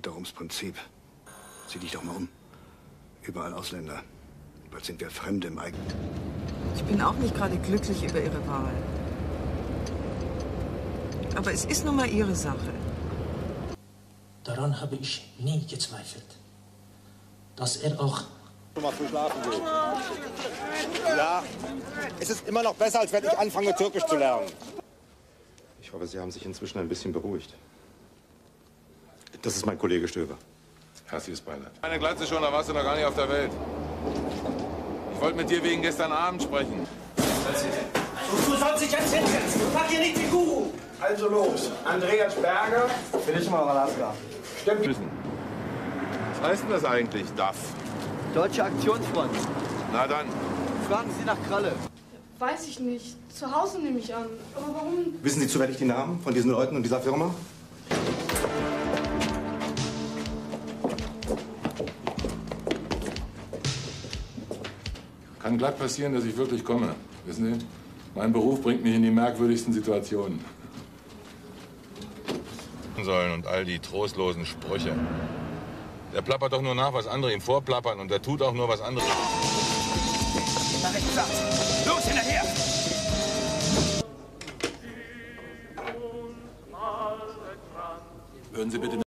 doch ums Prinzip. Sieh dich doch mal um. Überall Ausländer. Bald sind wir Fremde im eigenen. Ich bin auch nicht gerade glücklich über Ihre Wahl. Aber es ist nun mal Ihre Sache. Daran habe ich nie gezweifelt, dass er auch mal früh schlafen gehen. Ja, es ist immer noch besser, als wenn ich anfange, Türkisch zu lernen. Ich hoffe, Sie haben sich inzwischen ein bisschen beruhigt. Das ist mein Kollege Stöber. Herzliches Beileid. Eine Glatze schon, da warst du noch gar nicht auf der Welt. Ich wollte mit dir wegen gestern Abend sprechen. Du sollst dich jetzt hinsetzen. Mach hier nicht die Kuh. Also los. Andreas Berger, Bildungsmann Alaska. Stimmt. Was heißt denn das eigentlich, DAF? Deutsche Aktionsfront. Na dann. Fragen Sie nach Kralle. Weiß ich nicht. Zu Hause nehme ich an. Aber warum? Wissen Sie zufällig die Namen von diesen Leuten und dieser Firma? Kann glatt passieren, dass ich wirklich komme. Wissen Sie, mein Beruf bringt mich in die merkwürdigsten Situationen. Sollen und all die trostlosen Sprüche. Der plappert doch nur nach, was andere ihm vorplappern, und der tut auch nur, was andere... Los, hinterher! Würden Sie bitte